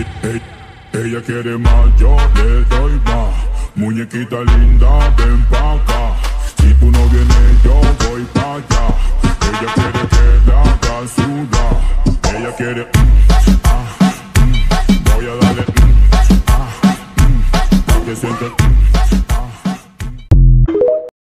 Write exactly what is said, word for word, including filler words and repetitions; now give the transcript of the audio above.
Ey, ella quiere más, yo le doy más. Muñequita linda, ven pa' acá. Si tu novio